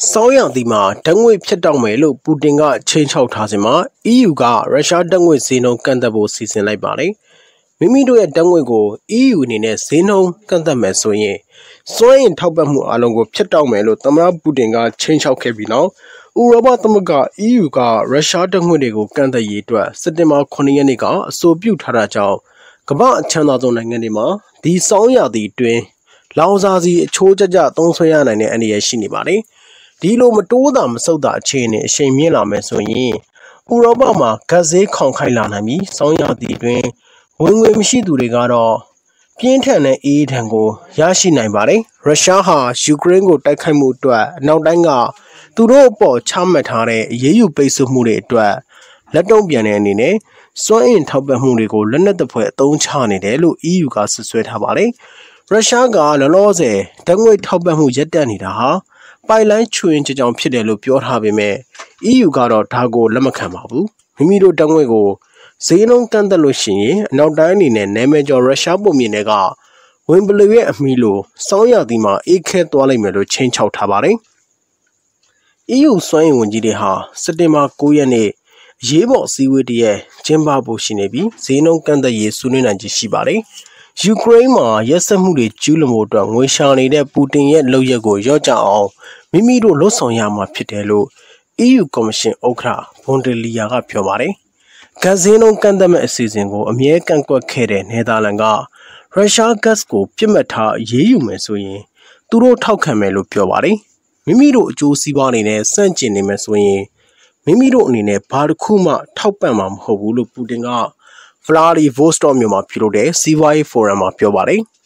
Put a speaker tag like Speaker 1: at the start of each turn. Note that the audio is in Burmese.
Speaker 1: ဆောင်းရာသီမှာဓာတ်ငွေ့ဖြတ်တောက်မယ်လို့ပူတင်ကချိန်ချောက်ထားစဉ်မှာ EU ကရုရှားဓာတ်ငွေ့ဈေးနှုန်းကန့်သတ်ဖို့စီစဉ်လိုက်ပါတယ်။မိမိတို့ရဲ့ဓာတ်ငွေ့ကို EU အနေနဲ့ဈေးနှုန်းကန့်သတ်မယ်ဆိုရင်စွမ်းအင်ထောက်ပံ့မှုအလုံးကိုဖြတ်တောက်မယ်လို့သမ္မတပူတင်ကချိန်ချောက်ခဲ့ပြီးနောက်ဥရောပသမဂ္ဂ EU ကရုရှားဓာတ်ငွေ့တွေကိုကန့်သတ်ရေးအတွက်စက်တင်ဘာ9ရက်နေ့ကအဆိုပြုထားတာကြောင့်ကမ္ဘာအချမ်းသာဆုံးနိုင်ငံတွေမှာဒီဆောင်းရာသီအတွင်းလောင်စာဆီအချိုးကျကျသုံးစွဲရနိုင်တဲ့အန္တရာယ်ရှိနေပါတယ်။ဒီလိုမတိုးတာမဆုတ်တာအခြေအနေအရှိန်မြင့်လာမယ်ဆိုရင်ဥရောပမှာဂတ်ဈေးခေါင်ခိုက်လာနိုင်ပြီးဆောင်းရာသီအတွင်းဝင်ငွေမရှိသူတွေကတော့ပြင်းထန်တဲ့အေးဒဏ်ကိုရရှိနိုင်ပါတယ်။ရုရှားဟာယူကရိန်းကိုတိုက်ခိုက်မှုအတွက်အနောက်တိုင်းကသူတို့အပေါ်ချမှတ်ထားတဲ့အရေးယူပိတ်ဆို့မှုတွေအတွက်လက်တုံ့ပြန်တဲ့အနေနဲ့စွမ်းအင်ထောက်ပံ့မှုတွေကိုလက်နက်သဖွယ်အသုံးချနေတယ်လို့ EU ကဆွဆွဲထားပါတယ်။ရုရှားကလောလောဆယ်ဓာတ်ငွေ့ထောက်ပံ့မှုရပ်တန့်နေတာဟာပိုက်လိုင်းချွင်ကြောင်ဖြစ်တယ်လို့ပြောထားပေမဲ့ EU ကတော့ဒါကိုလက်မခံပါဘူး။မိမိတို့ဓာတ်ငွေ့ကိုဈေးနှုန်းကန့်သတ်လို့ရှိရင်အနောက်တိုင်းအနေနဲ့နာမည်ကျော်ရုရှားပုံမြင်တွေကဝင်ပလူရဲ့အမီလိုစောင်းရသည်မှာအေးခဲသွားလိမ့်မယ်လို့ချိန်ချောက်ထားပါတယ်။ EU စွမ်းအင်ဝန်ကြီးတွေဟာစက်တင်ဘာ9ရက်နေ့ရေးပေါ်အစည်းအဝေးတည်းကျင်းပဖို့ရှိနေပြီးဈေးနှုန်းကန့်သတ်ရေးဆွေးနွေးနိုင်ခြေရှိပါတယ်။ယူကရိန်းမှာရက်စက်မှုတွေကျူးလွန်မှုအတွက်ငွေရှာနေတဲ့ပူတင်ရဲ့လုပ်ရက်ကိုရော့ကျအောင်မိမိတို့လှုပ်ဆောင်ရမှာဖြစ်တယ်လို့ EU ကော်မရှင်ဥက္ကဋ္ဌဘွန်ဒယ်လီယာကပြောပါတယ်။ဂတ်ဈေးနှုန်းကန့်သတ်မဲ့အစီအစဉ်ကိုအမြဲကန့်ကွက်ခဲ့တဲ့နယ်သာလန်ကရုရှားဂတ်ကိုပြစ်မှတ်ထားအရေးယူမယ်ဆိုရင်သူတို့ထောက်ခံမယ်လို့ပြောပါတယ်။မိမိတို့အကျိုးစီးပွားအနေနဲ့စန့်ကျင်နေမယ်ဆိုရင်မိမိတို့အနေနဲ့ဘာတစ်ခုမှထောက်ပံ့မှာမဟုတ်ဘူးလို့ပူတင်ကဗလာဒီဗိုစတော့မြို့မှာပြုလုပ်တဲ့စီးပွားရေးဖိုရမ်မှာပြောပါတယ်။